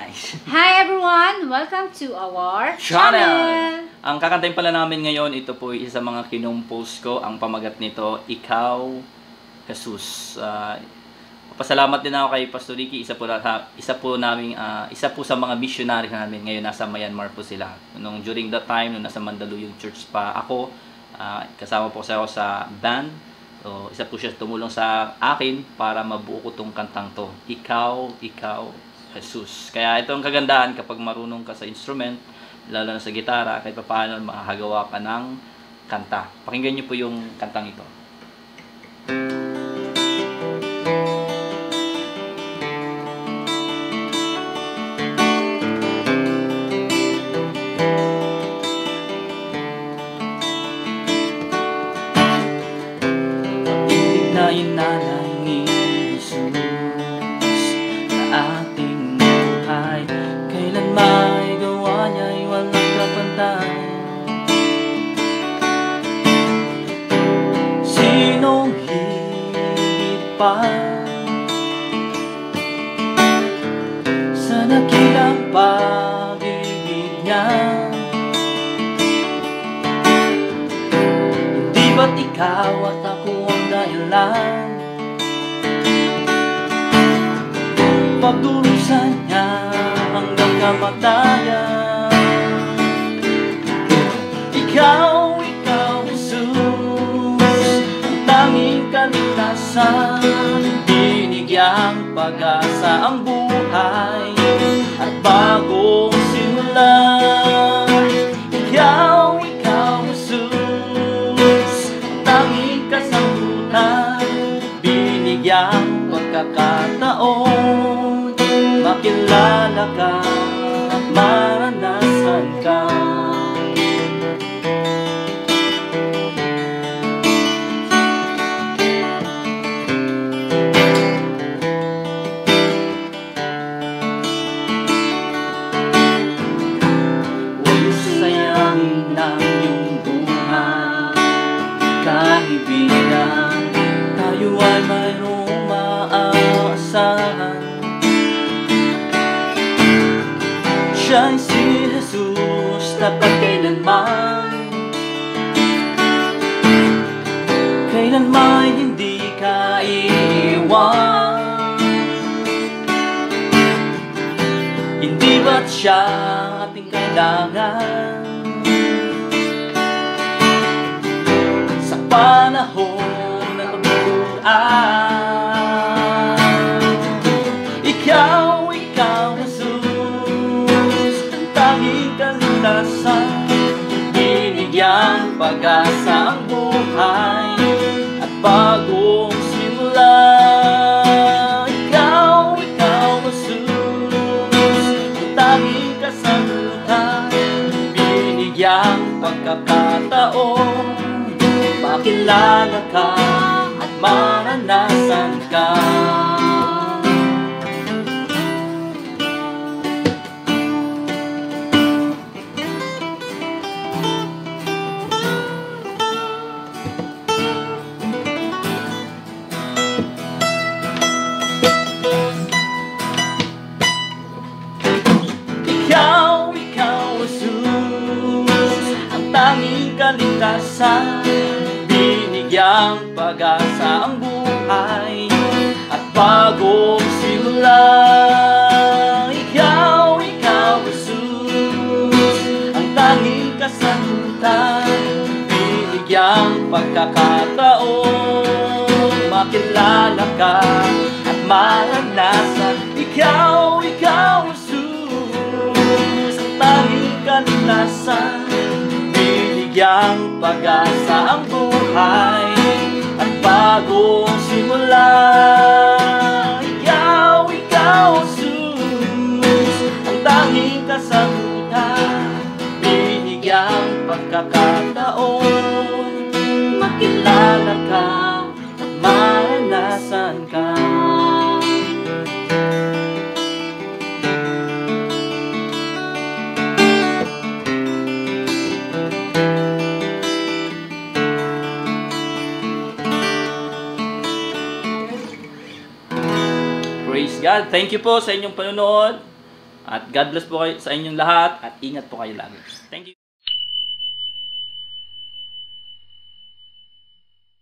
guys. Hi everyone! Welcome to our channel! Ang kakantayin pala namin ngayon, ito po isa sa mga kinumpos ko. Ang pamagat nito, Ikaw, Jesus. Pasalamat din ako kay Pastor Ricky, isa po sa mga missionary namin. Ngayon nasa Myanmar po sila. During that time, nung nasa Mandaluyong Church pa ako, kasama po ako sa band. So, isa po siya tumulong sa akin para mabuo ko tong kantang to. Ikaw, Jesus. Kaya ito ang kagandahan kapag marunong ka sa instrument, lalo na sa gitara, kahit paano makakagawa ka ng kanta. Pakinggan niyo po yung kantang ito. Pag-ibig na inalay ni Jesus sa ating buhay, kailan may gawa niya'y walang kapantay. Sinong higit pa sa nakilang pag-ibig niya? Hindi ba't ikaw at ako ang dahilan? Pagdurusan niya hanggang kamatayan. Ikaw, Jesus, ang tanging kaligtasan. Binigyang pag-asa ang buhay at bagong simula. Ikaw, Jesus, ang tanging kasagutan. Binigyang pagkakataon, makilala ka at maranasan ka. Huwag sayangin ang iyong buhay, kaibigan. Tayo ay mayroong maaasahan. Siya'y si Jesus, tapat kailanman hindi ka iiwan. Hindi ba't siya ating kailangan sa panahon ng kabiguan? Ikaw, Jesus, ang tanging kaligtasan. Binigyang pag-asa ang buhay at bagong simula. Ikaw, Jesus, ang tanging kasagutan. Binigyang pagkakataon, makilala ka at maranasan ka. Ikaw, Jesus, ang tanging kaligtasan. Binigyang pag-asa ang buhay at bagong simula. Ikaw, Jesus, ang tanging kasagutan. Binigyang pagkakataon, makilala ka at maranasan. Ikaw, Jesus, ang tanging kaligtasan. Binigyang pag-asa ang buhay at bagong simula. Ikaw, Jesus, ang tanging kasagutan. Binigyang pagkakataon, makilala ka at maranasan ka. Praise God. Thank you po sa inyong panonood. At God bless po kayo sa inyong lahat at ingat po kayo lagi. Thank you.